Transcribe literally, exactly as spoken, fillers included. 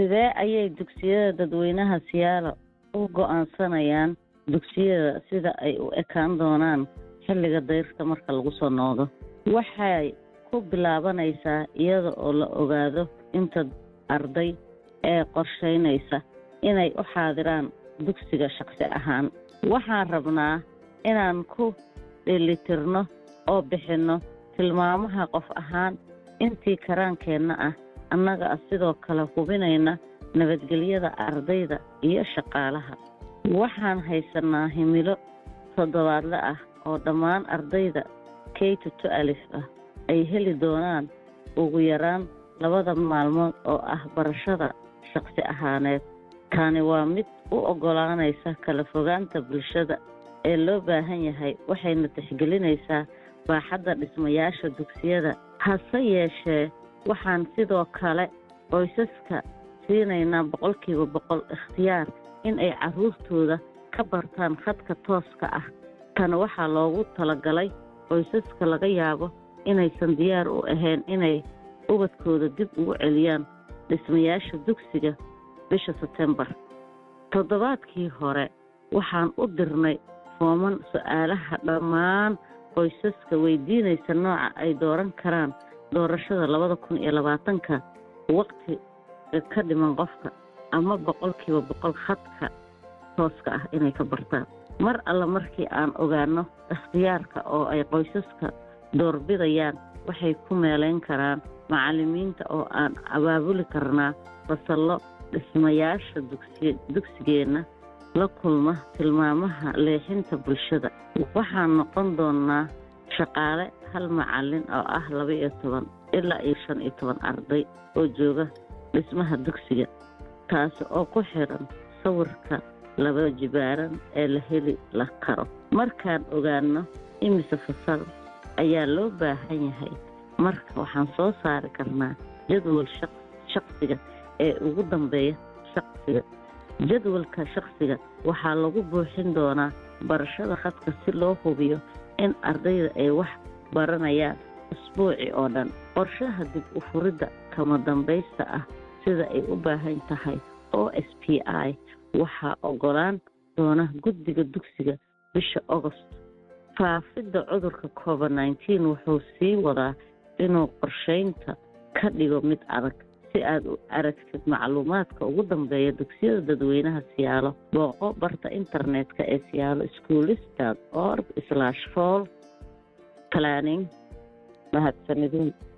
sidee ayay dugsiyada dadweynaha siyaalo u go'aansanayaan dugsiyada sida ay u ekaan doonaan xilliga dayrta marka lagu soo noqdo? waxay ku bilaabanaysaa iyada oo la ogaado inta arday ee qorsheynaysa inay u xaadiraan dugsiga shaqsi ahaan. waxaan rabnaa inaan ku dheelitirno oo bixinno tilmaamaha qof ahaan intii karaankeenna ah, annaga sidoo kale hubinayna nabadgelyada ardayda iyo shaqaalaha. waxaan haysanaa himilo toddobaadle ah oo dhammaan ardayda K to twelve ah ay heli doonaan ugu yaraan labada maalmood oo ah barashada shaqsi ahaaneed. tani waa mid u oggolaanaysa kala fogaanta bulshada ee loo baahan yahay, waxayna tixgelinaysaa baaxadda dhismayaasha dugsiyada. hase yeeshee waxaan sidoo kale qoysaska siinaynaa boqolkiiba boqol ikhtiyaar in ay carruurtooda ka bartaan khadka tooska ah. tan waxaa loogu talagalay qoysaska laga yaabo inaysan diyaar u ahayn inay ubadkooda dib ugu celiyaan dhismayaasha dugsiga bisha September. toddobaadkii hore waxaan u dirnay fooman su'aalaha dhammaan qoysaska weydiinaysa nooca ay dooran karaan doorashada labada kun iyo labaatanka waqti ka dhiman qofka ama boqolkiiba boqol khadka tooska ah inay ka bartaan. mar alla markii aan ogaano ikhtiyaarka oo ay qoysaska doorbidayaan, waxay ku meelayn karaan macallimiinta oo aan abaabuli karnaa fasallo dhismayaasha dugsigeenna la kulma tilmaamaha leexinta bulshada. waxaan noqon doonaa shaqaale hal macallin oo ah laba iyo toban ilaa iyo shan iyo toban arday oo jooga dhismaha dugsiga, taas oo ku xiran sawirka laba jibaaran ee la heli la karo. markaan ogaano imise fasal ayaa loo baahan yahay, marka waxaan soo saari karnaa jadwal shaqsiga ee ugu dambeeya shaqsiga. jadwalka shaqsiga waxaa lagu buuxin doonaa barashada khadka si loo hubiyo in ardayda ay wax baranayaan usbuuci oo dhan. qorshaha dib u furidda kama dambaysta ah sida ay u baahan tahay O S P I waxaa oggolaan doona guddiga dugsiga bisha August. faafidda cudurka covid nineteen wuxuu sii wadaa inuu qorsheynta ka dhigo mid adag. si aad u aragtid macluumaadka ugu dambeeya dugsiyada dadweynaha siyaalo, booqo barta internetka ee siyaalo schools dot org slash fall planning. mahadsanidin.